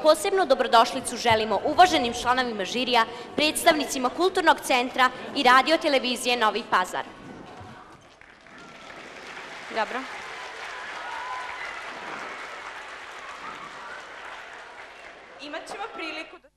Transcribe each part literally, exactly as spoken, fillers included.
posebnu dobrodošlicu želimo uvaženim članovima žirija, predstavnicima Kulturnog centra i Radio televizije Novi Pazar. Dobro. Imat ćemo priliku da...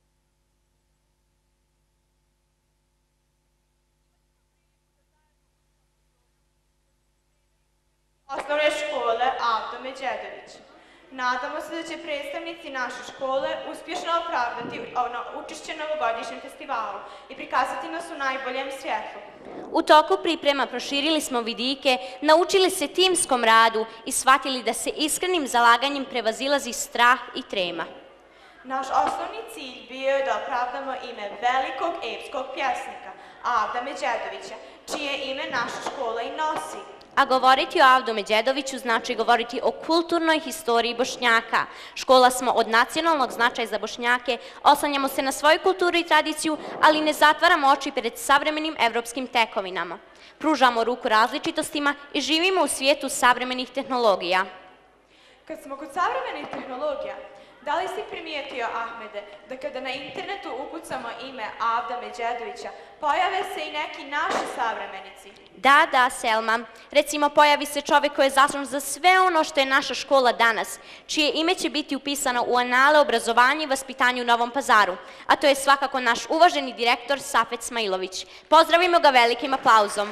Osnovne škole Avdo Međedović. Nadamo se da će predstavnici naše škole uspješno opravdati učešće na ovogodišnjem festivalu i prikazati nas u najboljem svjetlu. U toku priprema proširili smo vidike, naučili se timskom radu i shvatili da se iskrenim zalaganjem prevazilazi strah i trema. Naš osnovni cilj bio je da opravdamo ime velikog epskog pjesnika Avda Međedovića, čije ime naša škola i nosi. A govoriti o Avdu Međedoviću znači govoriti o kulturnoj historiji Bošnjaka. Škola smo od nacionalnog značaja za Bošnjake, oslanjamo se na svoju kulturu i tradiciju, ali ne zatvaramo oči pred savremenim evropskim tekovinama. Pružamo ruku različitostima i živimo u svijetu savremenih tehnologija. Kad smo kod savremenih tehnologija, da li si primijetio, Ahmede, da kada na internetu ukucamo ime Avda Međedovića, pojave se i neki naši savremenici? Da, da, Selma. Recimo, pojavi se čovjek koji je zaslužan za sve ono što je naša škola danas, čije ime će biti upisano u anale obrazovanja i vaspitanju u Novom Pazaru, a to je svakako naš uvaženi direktor Safet Smailović. Pozdravimo ga velikim aplauzom.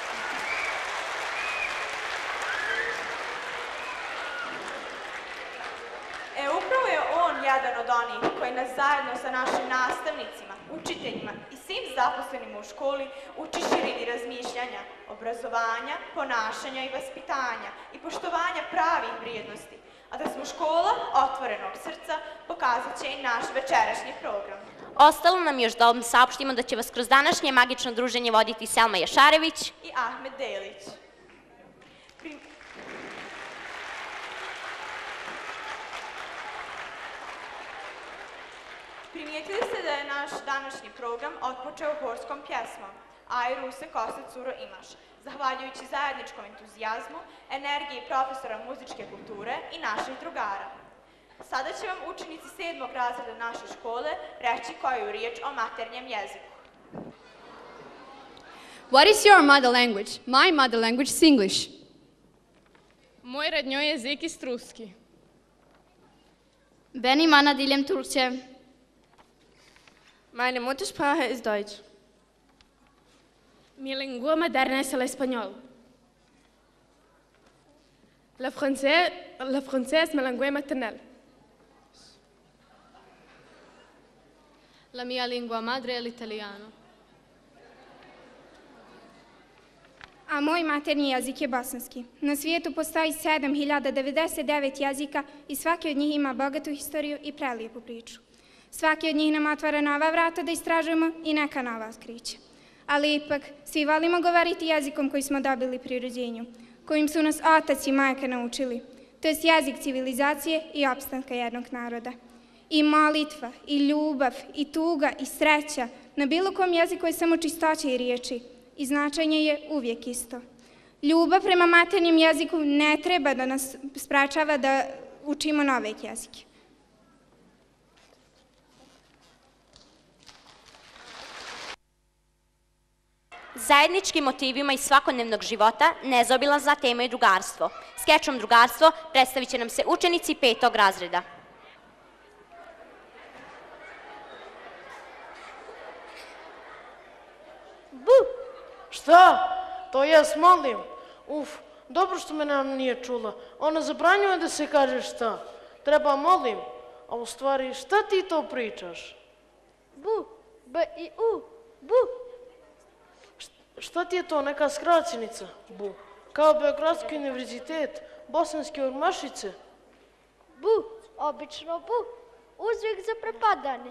E, upravo je on jedan od onih koji nas zajedno sa našim nastavnicima, učiteljima i svim zaposlenima u školi uči širini razmišljanja, obrazovanja, ponašanja i vaspitanja i poštovanja pravih vrijednosti. A da smo škola otvorenog srca pokazat će i naš večerašnji program. Ostalo nam još da vam saopštimo da će vas kroz današnje magično druženje voditi Selma Jašarević i Ahmed Delić. Prim... Primijetili ste da je naš današnji program otpočeo horskom pjesmom Aj Ruse kose curo imaš, zahvaljujući zajedničkom entuzijazmu, energiji profesora muzičke kulture i naših drugara. Sada će vam učenici sedmog razreda naše škole reći koju riječ o maternjem jeziku. What is your mother language? My mother language is English. Moj родной язык ist ruski. Benim ana dilim Türkçe. Meine Muttersprache ist Deutsch. Mi lingua materna es el español. La français, la français es ma lingua maternelle. La mia lingua madre è l'italiano. A moj maternji jezik je bosanski. Na svijetu postoji sedam hiljada devedeset devet jezika i svaki od njih ima bogatu historiju i prelijepu priču. Svaki od njih nam otvara nova vrata da istražujemo i neka nova otkrića. Ali ipak, svi volimo govoriti jezikom koji smo dobili pri rođenju, kojim su nas otac i majka naučili, to jest jezik civilizacije i opstanka jednog naroda. I molitva, i ljubav, i tuga, i sreća na bilo kom jeziku je samo čistoća i riječi i značenje je uvijek isto. Ljubav prema maternjem jeziku ne treba da nas sprečava da učimo nove jezike. Zajedničkim motivima iz svakodnevnog života nezaobilazna tema je drugarstvo. Skečom drugarstvo predstavit će nam se učenici petog razreda. Bu! Šta? To jes molim. Uf, dobro što me nam nije čula. Ona zabranjuje da se kaže šta. Treba molim. A u stvari, šta ti to pričaš? Bu, b i u, bu. Šta ti je to, neka skraćenica? Bu. Kao Beogradski univerzitet, Bosanske Urmašice? Bu, obično bu. Uzvik za prepadanje.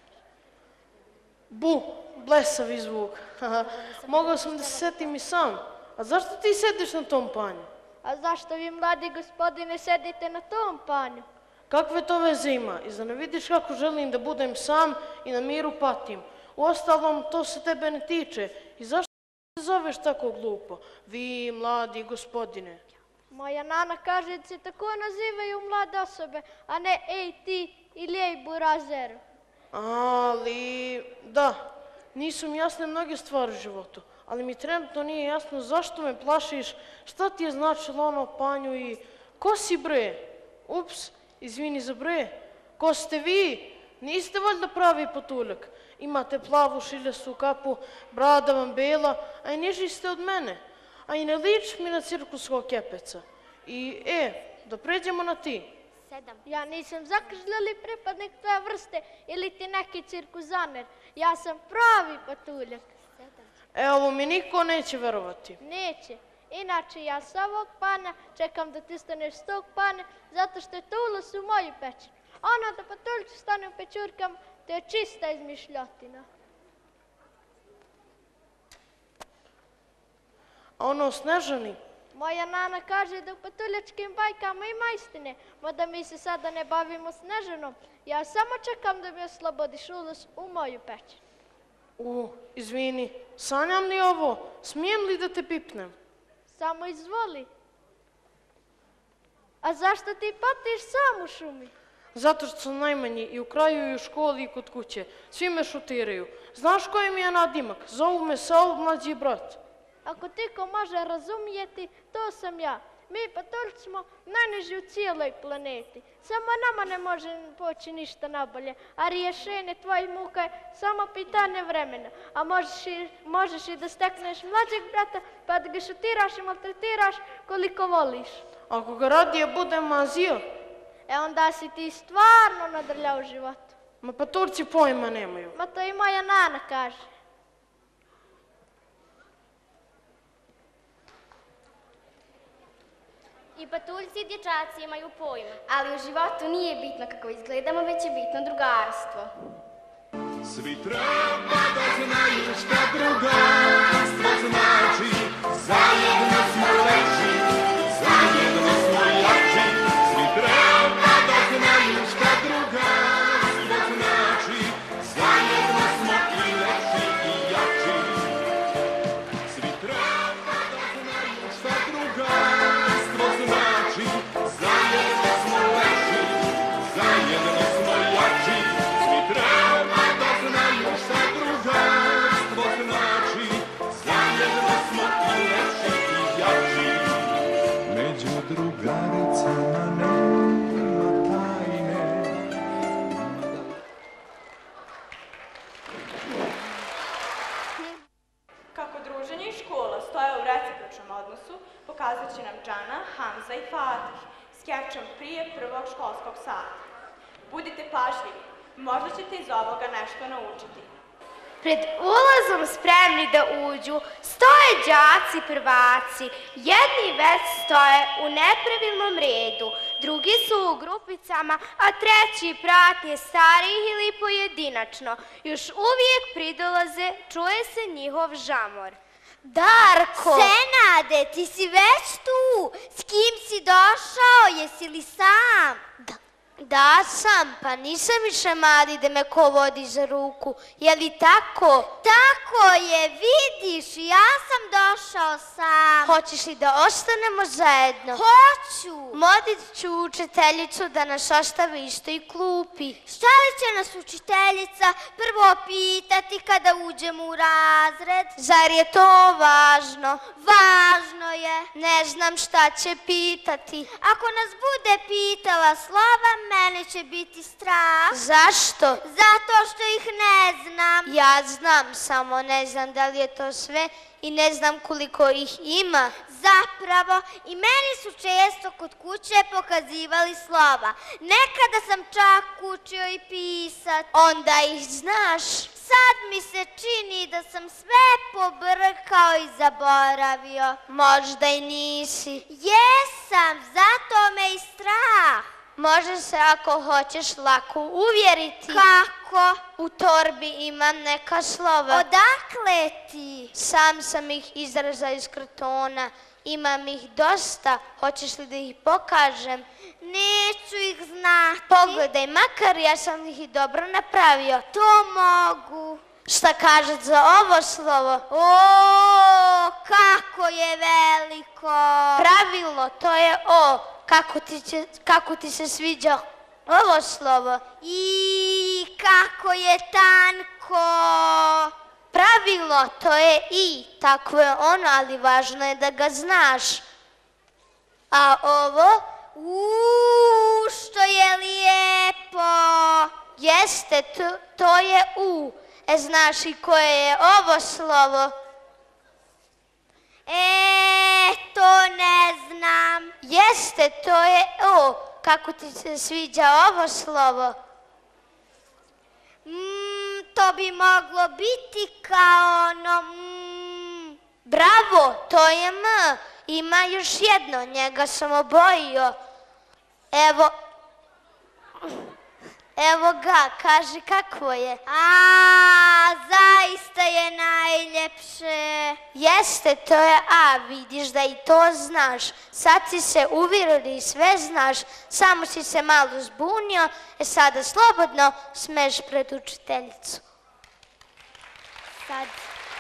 Bu, blesavi zvuk. Mogao sam da se setim i sam. A zašto ti sediš na tom panju? A zašto vi, mladi gospodine, sedite na tom panju? Kakve to veze ima? I da ne vidiš kako želim da budem sam i na miru patim. Uostalom, to se tebe ne tiče. I zašto se zoveš tako glupo? Vi, mladi gospodine. Moja nana kaže da se tako nazivaju mlade osobe, a ne ej ti ili ej burazeru. Ali, da, nisu mi jasne mnoge stvari u životu, ali mi trenutno nije jasno zašto me plašiš, šta ti je značilo ono panju i ko si bre? Ups, izvini za bre, ko ste vi? Niste valjda pravi patuljak. Imate plavu šiljastu kapu, brada vam bela, a i niži ste od mene. A i ne liči mi na cirkuskog kepeca. I, e, da pređemo na ti. Sedam. Ja nisam zakržljali pripadnik tvoje vrste ili ti neki cirkuzaner. Ja sam pravi patuljak. Sedam. E, ovo mi niko neće verovati. Neće. Inače, ja sa ovog pana čekam da ti staneš s tog pana, zato što je to ulaz u moju pećinu. Ono da patuljci stane u pećurkama, to je čista izmišljotina. A ono o Snežani? Moja nana kaže da u patuljačkim bajkama ima istine, mada mi se sada ne bavimo Snežanom. Ja samo čekam da mi oslobodiš ulaz u moju pećinu. U, izvini, sanjam li ovo? Smijem li da te pipnem? Samo izvoli. A zašto ti patiš sam u šumi? Zato što sam najmanji i u kraju i u školi i kod kuće. Svi me šutiraju. Znaš koji mi je nadimak? Zovu me Saul, mlađi brat. Ako ti ko može razumijeti, to sam ja. Mi patuljci smo najniži u cijeloj planeti. Samo nama ne može poći ništa nabolje, a rješenje tvojih muka je samo pitanje vremena. A možeš i, možeš i da stekneš mlađeg brata, pa da ga šutiraš i maltretiraš koliko voliš. Ako ga radije budem mazio? E onda si ti stvarno nadrljao u životu. Ma pa Turci pojma nemaju. Ma to i moja nana kaže. I patuljci i dječaci imaju pojma. Ali u životu nije bitno kako izgledamo, već je bitno drugarstvo. Svi treba da znaju šta drugarstvo znači. Zajedno smo veći, zajedno smo jači. Svi treba da znaju šta drugarstvo znači. Zajedno smo i lepši i jači. Svi treba da znaju šta drugarstvo znači. Zajedno smo lepši, zajedno smo jači. Svi treba da znaju šta drugarstvo znači. Zajedno smo i lepši i jači. Među drugaricama nema tajne. Kako druženje i škola stoje u recipročnom odnosu, pokazat će nam Džana, Hamza i Fatih skečom prije prvog školskog sata. Budite pažljivi, možda ćete iz ovoga nešto naučiti. Pred ulazom spremni da uđu stoje đaci prvaci. Jedni već stoje u nepravilnom redu, drugi su u grupicama, a treći pratnje starijih ili pojedinačno. Još uvijek pridolaze, čuje se njihov žamor. Darko! Senade, ti si već tu. S kim si došao? Jesi li sam? Da. Da sam, pa nisam više mali da me ko vodi za ruku. Je li tako? Tako je, vidiš, ja sam došao sam. Hoćeš li da ostanemo zajedno? Hoću. Modit ću učiteljicu da nas ostavi istoj klupi. Šta li će nas učiteljica prvo pitati kada uđemo u razred? Zar je to važno? Važno je. Ne znam šta će pitati. Ako nas bude pitala slova, mene će biti strah. Zašto? Zato što ih ne znam. Ja znam, samo ne znam da li je to sve i ne znam koliko ih ima. Zapravo, i meni su često kod kuće pokazivali slova. Nekada sam čak učio i pisat. Onda ih znaš. Sad mi se čini da sam sve pobrkao i zaboravio. Možda i nisi. Jesam, zato me i strah. Može se ako hoćeš lako uvjeriti. Kako? U torbi imam neka slova. Odakle ti? Sam sam ih izrezao iz kartona. Imam ih dosta. Hoćeš li da ih pokažem? Neću ih znati. Pogledaj, makar ja sam ih i dobro napravio. To mogu. Šta kažete za ovo slovo? O, kako je veliko. Pravilno, to je O. Kako ti, će, kako ti se sviđa ovo slovo? I, kako je tanko. Pravilno, to je I. Tako je ono, ali važno je da ga znaš. A ovo? Uuu, što je lijepo. Jeste, to, to je U. E, znaš i koje je ovo slovo? E, to ne znam. Jeste, to je O. Kako ti se sviđa ovo slovo? Mm, to bi moglo biti kao ono... Mm. Bravo, to je M. Ima još jedno, njega sam obojio. Evo... Evo ga, kaži kako je. A, zaista je najljepše. Jeste, to je A, vidiš da i to znaš. Sad si se uvjerili i sve znaš, samo si se malo zbunio, e sada slobodno smeš pred učiteljicu. Sad.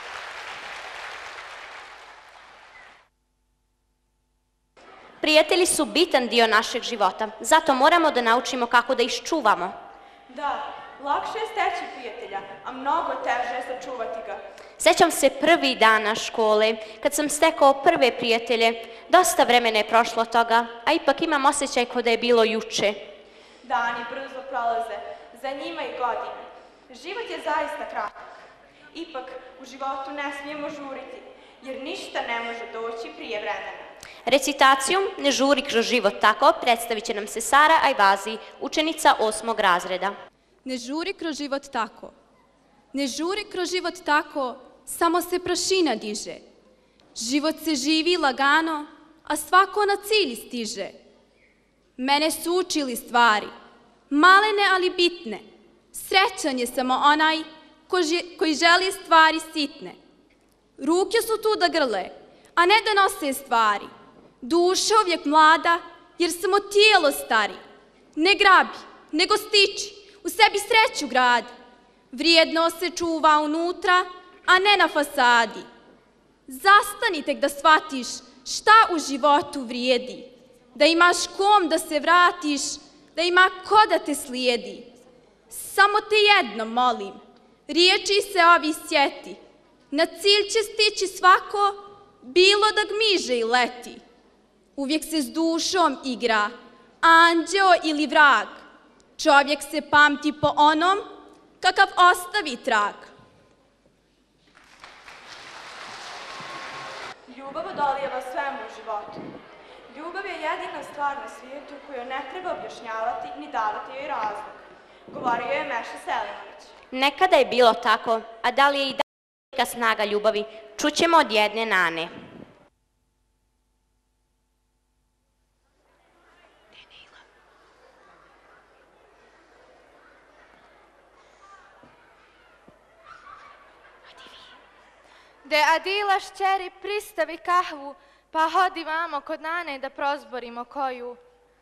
Prijatelji su bitan dio našeg života, zato moramo da naučimo kako da ih čuvamo. Da, lakše je steći prijatelja, a mnogo teže je sačuvati ga. Sećam se prvi dana škole, kad sam stekao prve prijatelje. Dosta vremena je prošlo od toga, a ipak imam osjećaj kao da je bilo juče. Dani brzo prolaze, za njima i godine. Život je zaista kratak. Ipak, u životu ne smijemo žuriti, jer ništa ne može doći prije vremena. Recitacijom Ne žuri kroz život tako predstavit će nam se Sara Ajvazi, učenica osmog razreda. Ne žuri kroz život tako. Ne žuri kroz život tako, samo se prašina diže. Život se živi lagano, a svako na cilj stiže. Mene su učili stvari, malene ali bitne. Srećan je samo onaj koji želi stvari sitne. Ruke su tu da grle, a ne da nose stvari. Duša uvijek mlada, jer samo tijelo stari. Ne grabi, nego stiči, u sebi sreću gradi. Vrijedno se čuva unutra, a ne na fasadi. Zastani tek da shvatiš šta u životu vrijedi. Da imaš kom da se vratiš, da ima ko da te slijedi. Samo te jedno molim, riječi se ovi sjeti. Na cilj će stići svako, bilo da gmiže i leti. Uvijek se s dušom igra, anđeo ili vrag. Čovjek se pamti po onom kakav ostavi trag. Ljubav odolijeva svemu u životu. Ljubav je jedina stvar na svijetu koju ne treba objašnjavati ni davati joj razlog. Govorio je Meša Selimović. Nekada je bilo tako, a da li je i dalje snaga ljubavi, čućemo od jedne Nane. De Adila šćeri pristavi kahvu, pa hodi vamo kod Nane da prozborimo koju.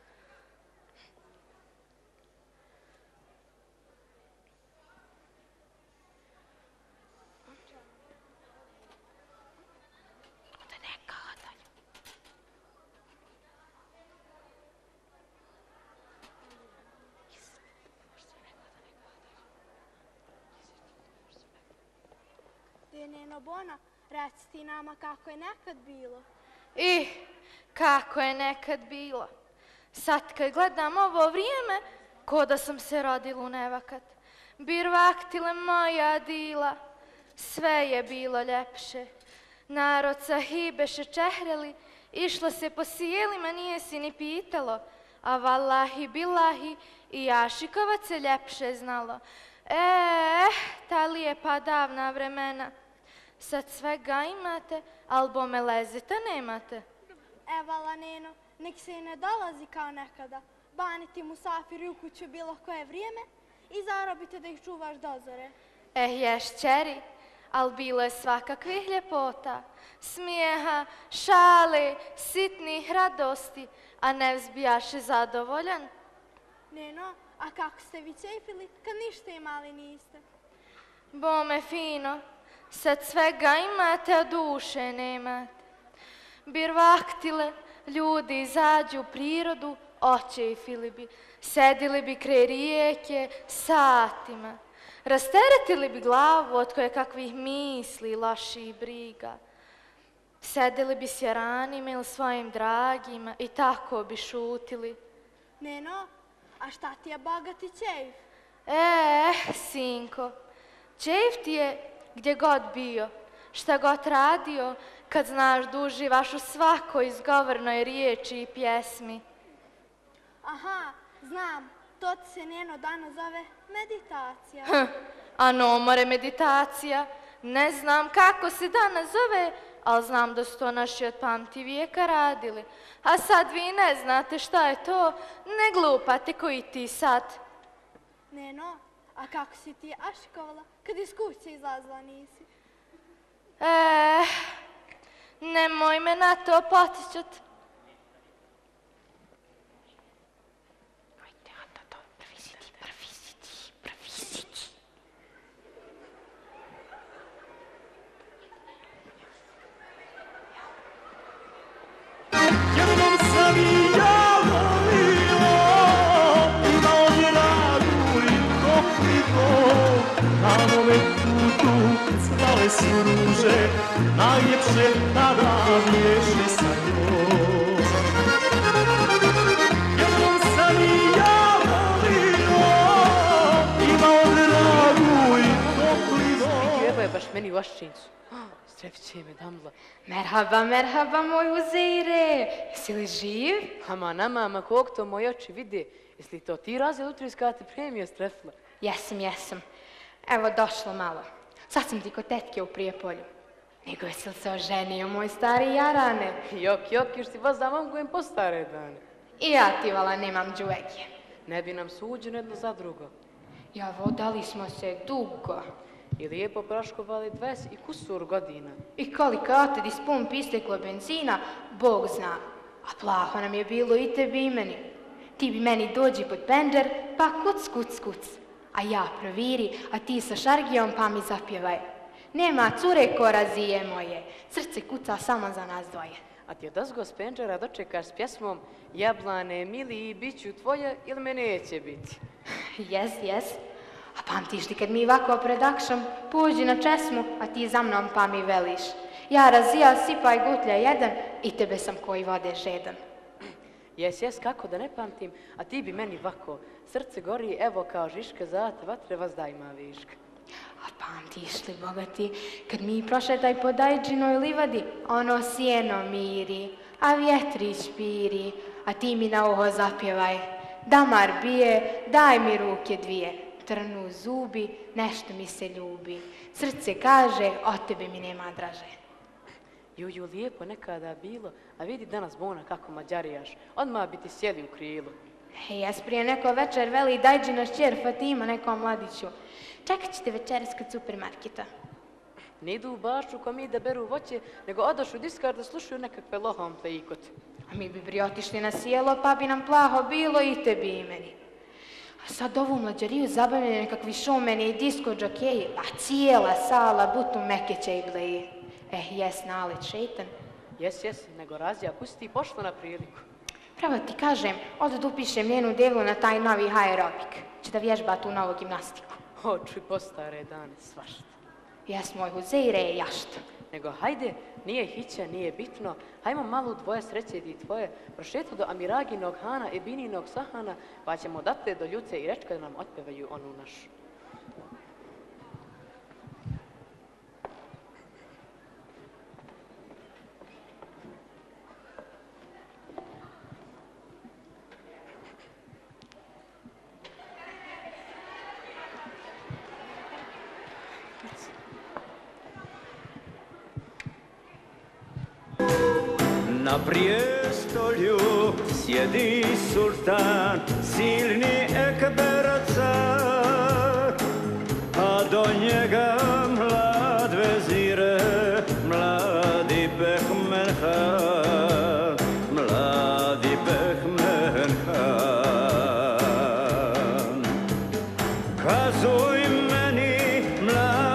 Neno Bona, reci ti nama kako je nekad bilo. I kako je nekad bilo. Sad kad gledam ovo vrijeme, ko da sam se rodila u nevakat. Bir vaktile moja Adila, sve je bilo ljepše. Narod sahibeše čehreli, išlo se po sjelima, nije si ni pitalo. A vallahi billahi i Jašikovac se ljepše znalo. Eh, ta lijepa davna vremena. Sad svega imate, ali bome lezita nemate. Evala, Neno, nek se i ne dolazi kao nekada. Baniti musafiri u kuću bilo koje vrijeme i zarobite da ih čuvaš dozore. Eh, ješ, čeri, ali bilo je svakakvih ljepota. Smijeha, šale, sitnih radosti, a ne vzbijaše zadovoljan. Neno, a kako ste vi cejfili kad ništa imali niste? Bome fino, sad svega imate, a duše nemate. Bir vaktile, ljudi izađu u prirodu, očefili bi, sedili bi kraj rijeke satima, rasteretili bi glavu od koje kakvih misli, loših briga. Sedili bi s jaranima ili svojim dragima i tako bi šutili. Neno, a šta ti je bogati čejf? Eh, sinko, čejf ti je gdje god bio, šta god radio, kad znaš da uživaš u svakoj izgovornoj riječi i pjesmi. Aha, znam, to ti se njeno dano zove meditacija. Hm, a no more meditacija. Ne znam kako se danas zove, ali znam da su to naši od pamti vijeka radili. A sad vi ne znate šta je to, ne glupate koji ti sad. Neno, a kako si ti aškovala kad iz kuće izlazila nisi? Eh, nemoj me na to potičat. Jednom sam i ja volio, imao dragu i topli dom. Na mome putu cvale su ruže, najljepše tada vješe sa njom. Jednom sam i ja volio, imao dragu i topli dom. Evo je baš meni u Aščincu. Strepće me damla. Merhaba, merhaba, moj Uzeire. Jesi li živ? Ama, nama, ama, kog to moji oči vide? Jesi li to ti razred utris kada te premije strefla? Jesam, jesam. Evo, došlo malo. Sad sam ti kod tetke u Prijepolju. Nego jesi li se oženio, moj stari jarane? Jok, jok, još ti vas zamam kojem po stare dane. I ja ti, vala, nemam džuvegije. Ne bi nam suđeno jedno za drugo. Ja, vodali smo se dugo. I lijepo praškovali dvadeset i kusur godina. I koliko otad iz pump isteklo benzina, Bog zna. A plaho nam je bilo i tebi i meni. Ti bi meni dođi pod pendžer, pa kuc, kuc, kuc. A ja proviri, a ti sa šargijom pa mi zapjevaj. Nema cure ko razije moje, srce kuca samo za nas dvoje. A ti odozgo s pendžera dočekaš s pjesmom Jablane, mili i bit ću tvoja ili me neće biti? Jes, jes. A pamtiš li kad mi ovako pred akšom pođi na česmu, a ti za mnom pa mi veliš. Ja razija sipaj gutlja jedan i tebe sam koji vode žedan. Jes, jes, kako da ne pamtim, a ti bi meni vako. Srce gori, evo kao žiška, zate vatre vas da ima viška. A pamtiš li, bogati, kad mi prošetaj po dajđinoj livadi, ono sjeno miri, a vjetrić piri, a ti mi na uho zapjevaj. Damar bije, daj mi ruke dvije. Trnu zubi, nešto mi se ljubi. Srce kaže, od tebe mi nema draže. Juju, lijepo nekada bilo, a vidi danas bona kako mađarijaš. Odmah bi ti sjeli u krilu. Jes, prije neko večer veli dajđina šćer Fatima nekom mladiću. Čekat ćete večeras kod supermarketa. Ne idu u bašću ko mi da beru voće, nego odošu u diskar da slušaju nekakve lohomple ikote. A mi bi pri otišli na sjelo, pa bi nam plaho bilo i tebi i meni. A sad ovu mlađariju zabavljaju nekakvi šumeni i disko džokeji, a cijela sala butu mekeće i bleji. Eh, jes, nalet šeitan. Jes, jes, nego razija, pusti ti pošlo na priliku. Pravo ti kažem, odad upišem njenu devlu na taj novi aerobik. Će da vježba tu novu gimnastiku. O, čuj, postare dane, svašta. Jes, moj Huzeire je jašta. Nego, hajde, nije hića, nije bitno, hajmo malo dvoje sreće i tvoje, prošetu do Amiraginog hana i Bininog sahana, pa ćemo odatle do ljuce i rečka da nam otpevaju onu našu. Na prijestolju sjedi sultan, silni Ekber car, a do njega mlad vezire, mladi Behmenhan, mladi Behmenhan. Kazuj meni, mladi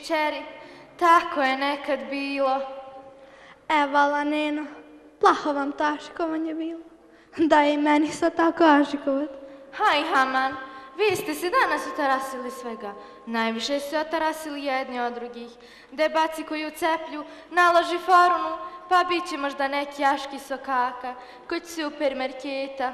kćeri, tako je nekad bilo. Evala, Neno, plaho vam taškovanje bilo. Da je i meni sad tako ažikovat. Haj, Haman, vi ste se danas otarasili svega. Najviše se otarasili jedni od drugih. Debaci koju ceplju, naloži forunu, pa bit će možda neki jaški sokaka kod supermarketa.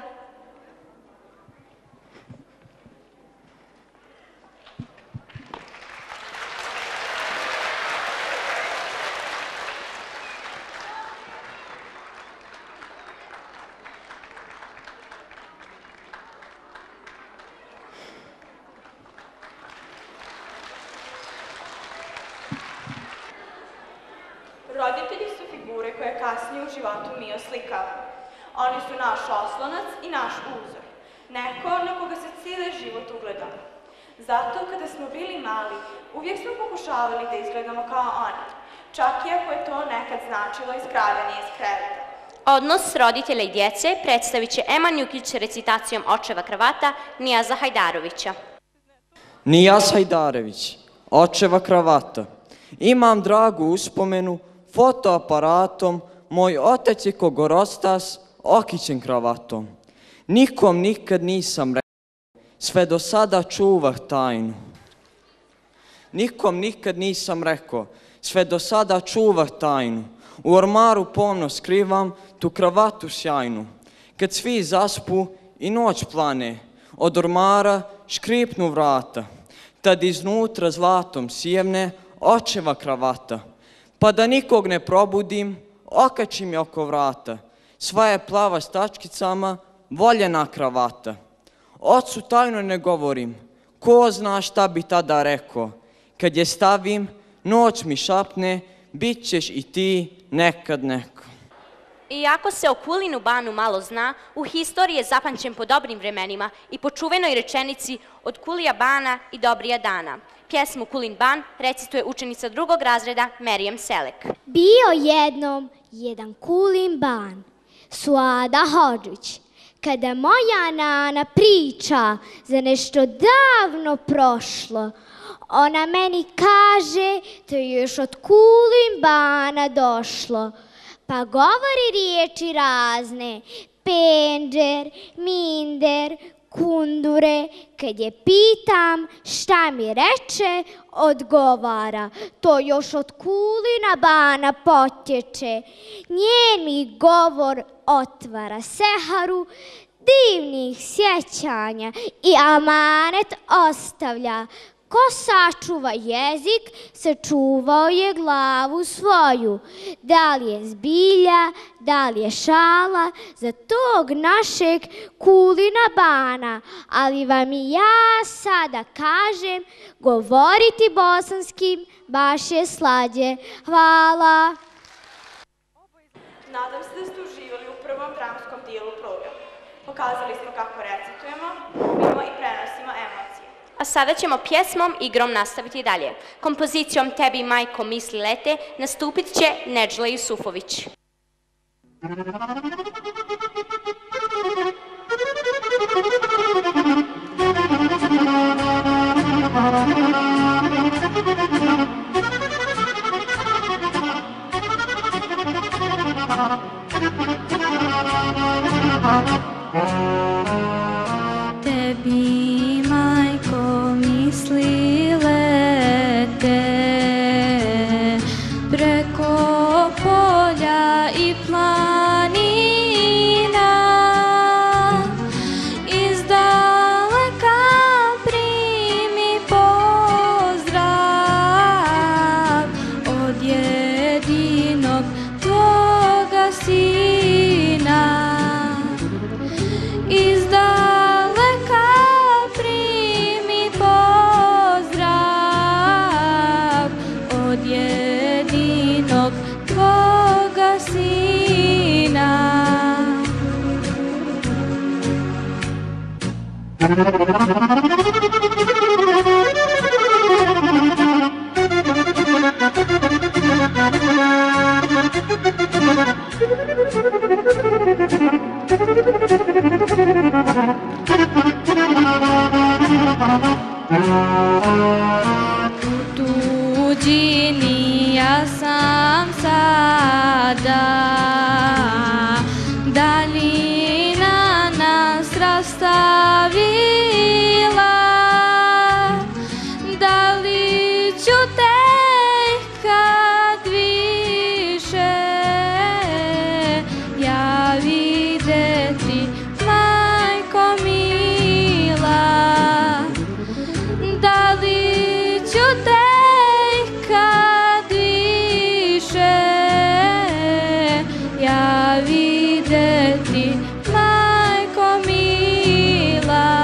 Roditelji su figure koje kasnije u životu mi oslikavamo. Oni su naš oslonac i naš uzor. Neko na koga se cijeli život ugledamo. Zato kada smo bili mali, uvijek smo pokušavali da izgledamo kao oni. Čak i ako je to nekad značilo iskradanje iz kreveta. Odnos roditelja i djece predstavit će Ema Njukić recitacijom Očeva kravata Nijaza Hajdarovića. Nijaz Hajdarević, Očeva kravata. Imam dragu uspomenu, fotoaparatom, moj otac je ko gorostas, okićen kravatom. Nikom nikad nisam rekao, sve do sada čuvah tajnu. Nikom nikad nisam rekao, sve do sada čuvah tajnu. U ormaru pomno skrivam tu kravatu sjajnu. Kad svi zaspu i noć plane, od ormara škripnu vrata, tad iznutra zlatom sjevne očeva kravata. Pa da nikog ne probudim, okačim je oko vrata. Sva je plava s tačkicama, voljena kravata. Ocu tajno ne govorim, ko zna šta bi tada rekao. Kad je stavim, noć mi šapne, bit ćeš i ti nekad neko. Iako se o Kulinu banu malo zna, u historiji je zapamćen po dobrim vremenima i po čuvenoj rečenici od Kulija bana i dobrija dana. Pjesmu Kulin ban recituje učenica drugog razreda Merijem Selek. Bio jednom jedan Kulin ban, Suada Hodžić, kada moja nana priča za nešto davno prošlo. Ona meni kaže, to je još od Kulin bana došlo. Pa govori riječi razne, penđer, minder, kundure. Kad je pitam šta mi reče, odgovara, to još od Kulina bana potječe. Njen mi govor otvara seharu divnih sjećanja i amanet ostavlja. Ko sačuva jezik, sačuvao je glavu svoju. Da li je zbilja, da li je šala, za tog našeg Kulina bana. Ali vam i ja sada kažem, govoriti bosanskim baš je slađe. Hvala. Nadam se da ste uživali u prvom dramskom dijelu programa. Pokazali smo kako recitujemo, glumimo i prenosimo emocije. A sada ćemo pjesmom igrom nastaviti dalje. Kompozicijom Tebi majko misli lete nastupit će Nedžla Jusufović. Tebi majko misli lete preko polja i planina, izdaleka primi pozdrav od jedinog tvoga sina. Izdaleka primi pozdrav od jedinog tvoga sina. U tuđi javila, da li ću tek kad više ja videti, majko mila, da li ću tek kad više ja videti, majko mila.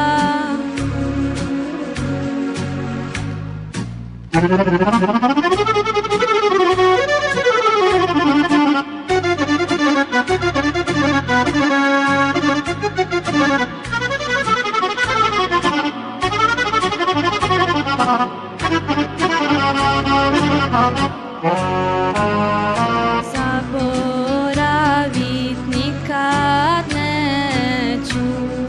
Zaboravit nikad neću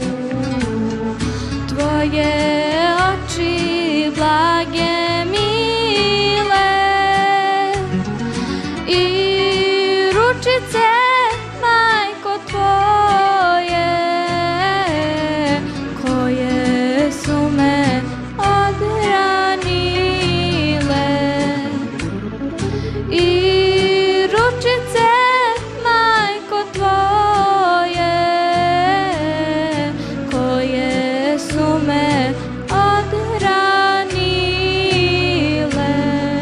tvoje oči blage mile i ručice, majko, tvoje koje su me odranile i ručice, majko, tvoje koje su me odranile.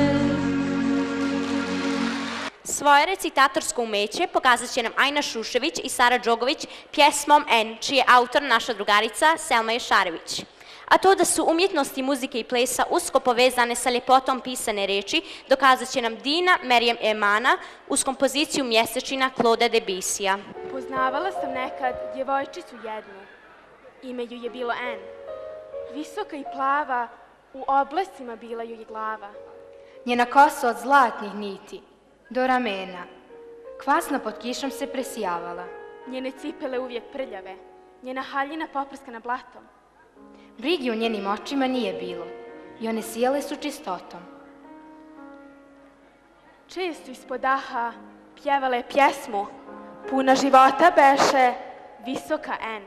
Svoje recitatorsko umeće pokazat će nam Ajna Šušević i Sara Đogović pjesmom N, čiji je autor naša drugarica Selma Ješarević. A to da su umjetnosti muzike i plesa usko povezane sa ljepotom pisane reči dokazat će nam Dina Merijem Emana uz kompoziciju Mjesečina Claude Debussija. Poznavala sam nekad djevojčicu jednu. Ime ju je bilo N. Visoka i plava, u oblacima bila ju je glava. Njena kosa od zlatnih niti do ramena, kvasna pod kišom se presijavala. Njene cipele uvijek prljave, njena haljina poprskana blatom. Brigi u njenim očima nije bilo i one sijale su čistotom. Često ispod daha pjevala je pjesmu, puna života beše, visoka N.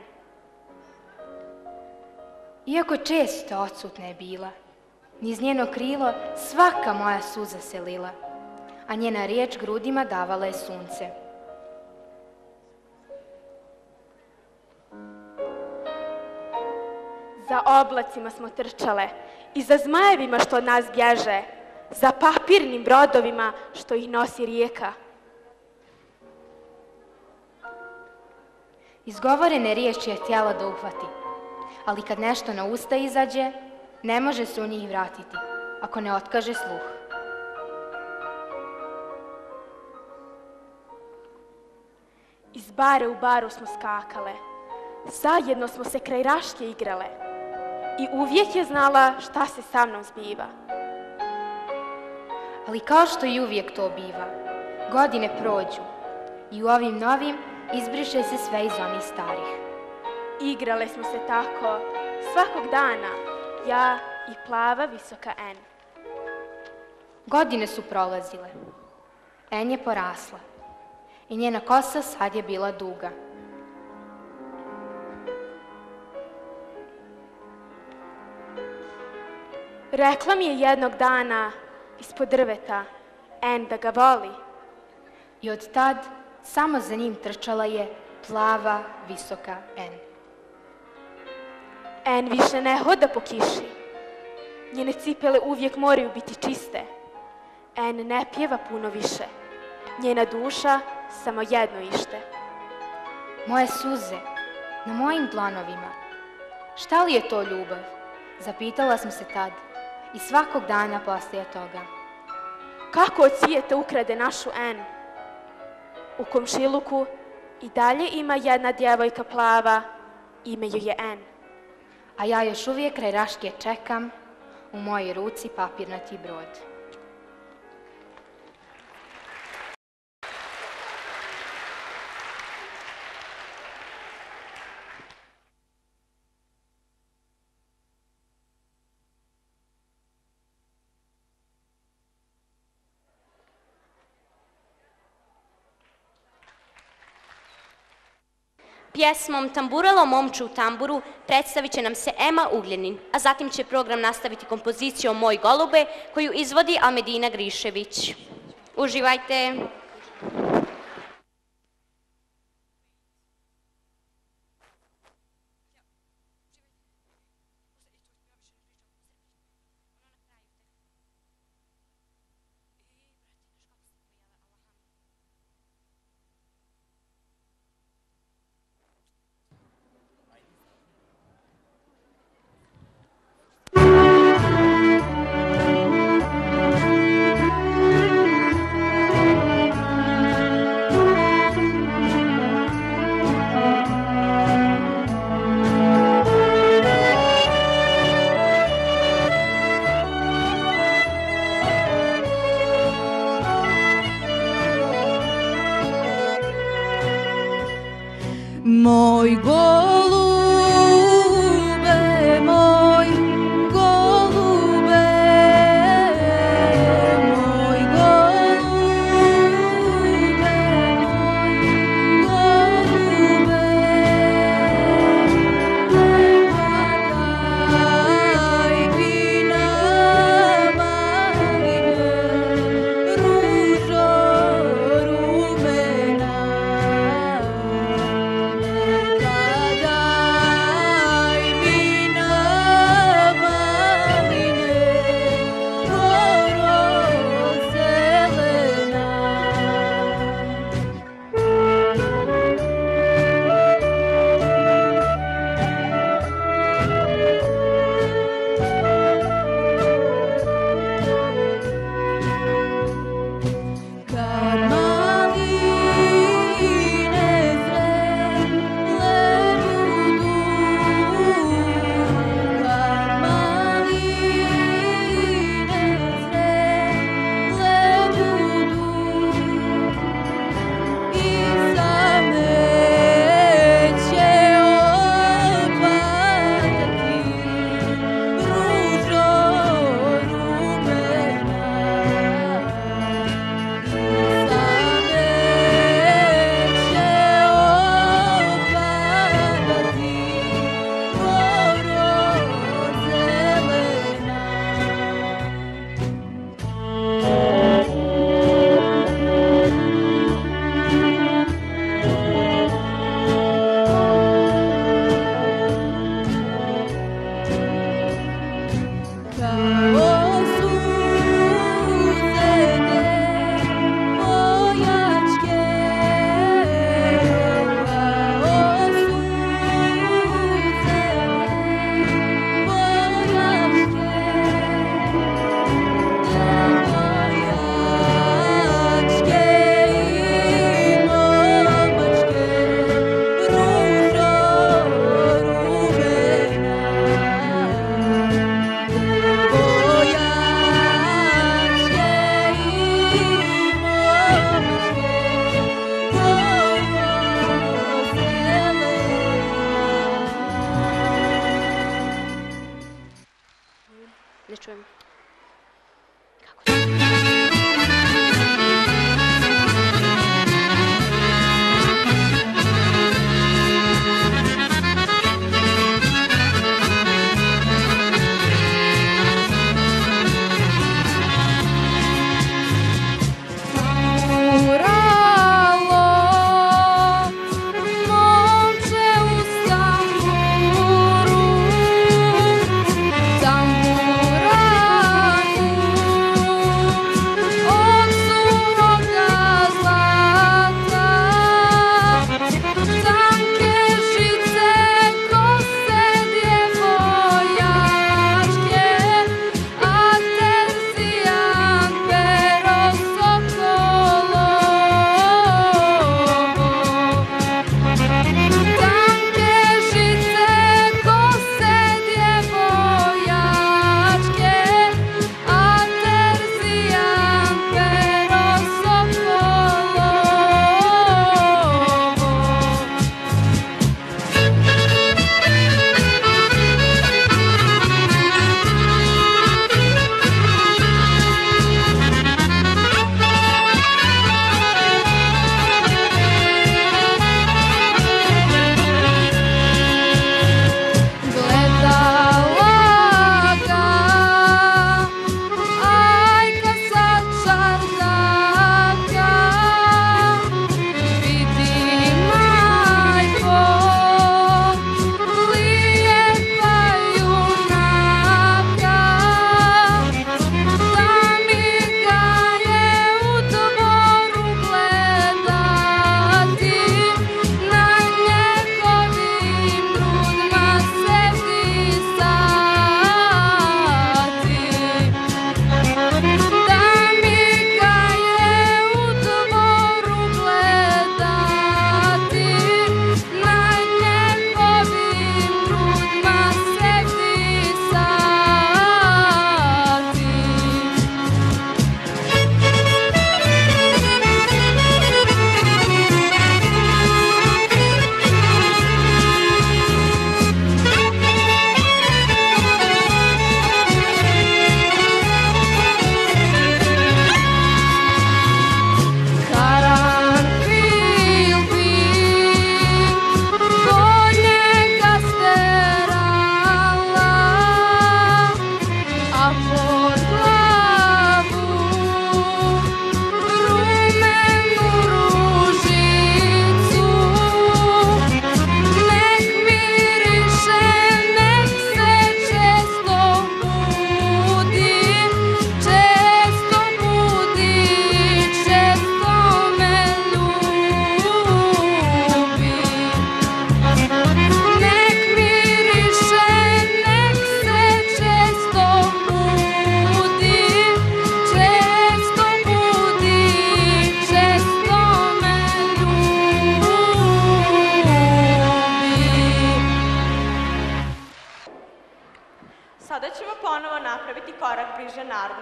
Iako često odsutna je bila, niz njeno krilo svaka moja suza se lila, a njena riječ grudima davala je sunce. Za oblacima smo trčale i za zmajevima što od nas bježe, za papirnim brodovima što ih nosi rijeka. Izgovorene riječi je htjela da uhvati, ali kad nešto na usta izađe, ne može se u njih vratiti, ako ne otkaže sluh. Iz bare u baru smo skakale, zajedno smo se kraj Raške igrale i uvijek je znala šta se sa mnom zbiva. Ali kao što i uvijek to biva, godine prođu i u ovim novim izbriše se sve iz onih starih. Igrale smo se tako svakog dana, ja i plava visoka N. Godine su prolazile, N je porasla i njena kosa sad je bila duga. Rekla mi je jednog dana ispod drveta N da ga voli. I od tad samo za njim trčala je plava visoka N. N više ne hoda po kiši. Njene cipele uvijek moraju biti čiste. N ne pjeva puno više. Njena duša samo jedno ište. Moje suze na mojim dlanovima. Šta li je to ljubav? Zapitala sam se tad i svakog dana poslije toga. Kako od svijeta ukrade našu N? U komšiluku i dalje ima jedna djevojka plava, ime ju je N. A ja još uvijek kraj Raške čekam, u mojoj ruci papirnati brod. Pjesmom Tamburalo momču u tamburu predstavit će nam se Ema Ugljenin, a zatim će program nastaviti kompozicijom Moj golube, koju izvodi Almedina Grišević. Uživajte! Moj golube, moj golube, moj golube, moj golube, daj vina maline, ružo rumena. Da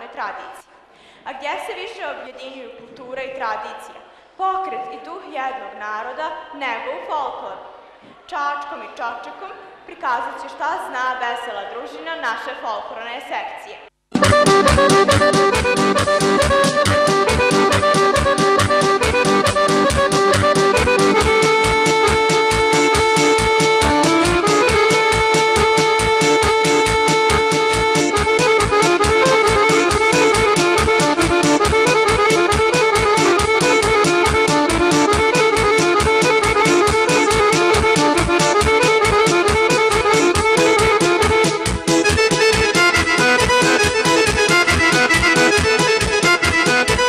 narodnoj tradiciji. A gdje se više objedinjuju kultura i tradicija, pokret i duh jednog naroda nego u folkloru. Čačkom i čočekom prikazat će šta zna vesela družina naše folklorne sekcije. Thank you.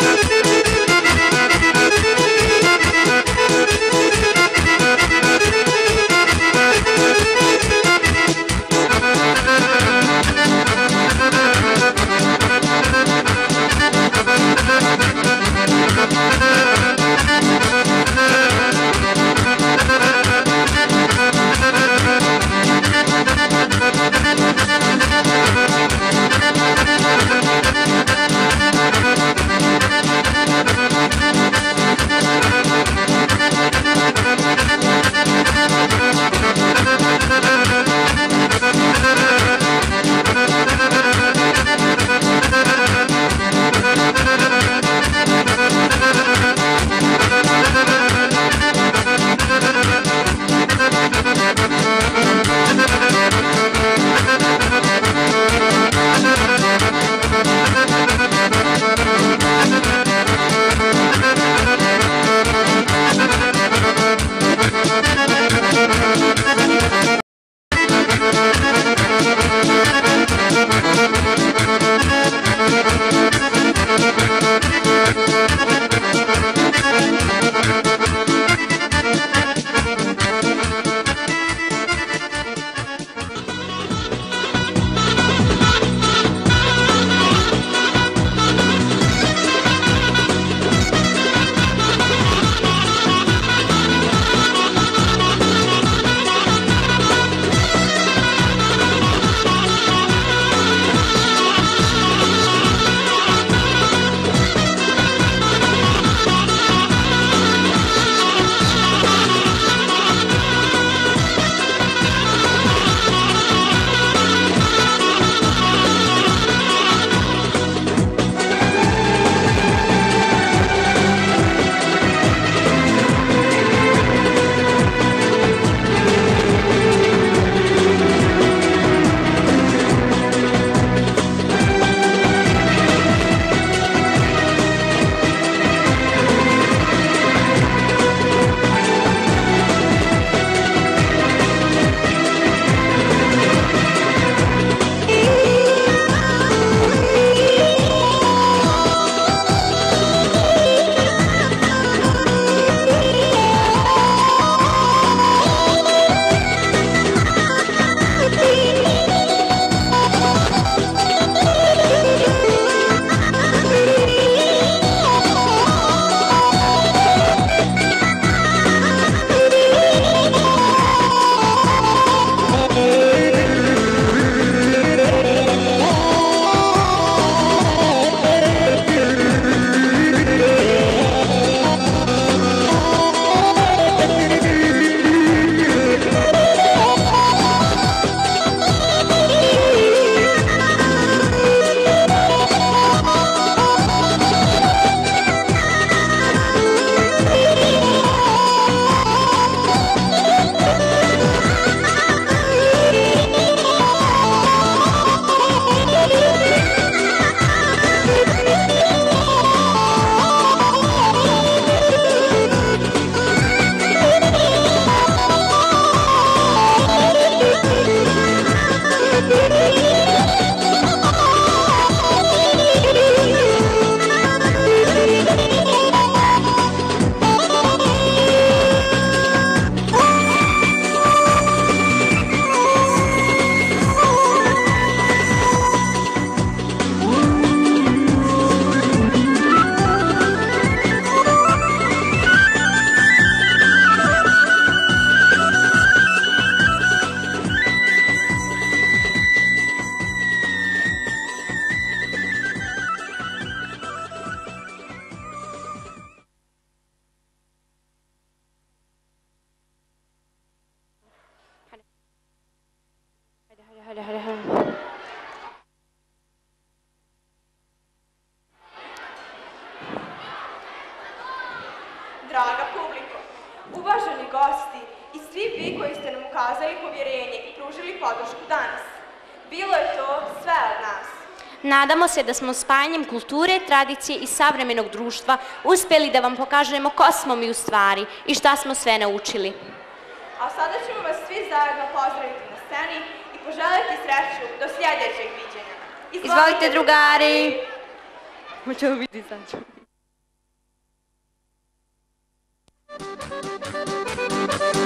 uvaženi gosti i svi vi koji ste nam ukazali povjerenje i pružili podršku danas. Bilo je to sve od nas. Nadamo se da smo spajanjem kulture, tradicije i savremenog društva uspjeli da vam pokažemo ko smo mi u stvari i šta smo sve naučili. A sada ćemo vas svi zajedno pozdraviti na sceni i poželjeti sreću do sljedećeg viđenja. Izvolite, drugari! Hoćemo biti sad.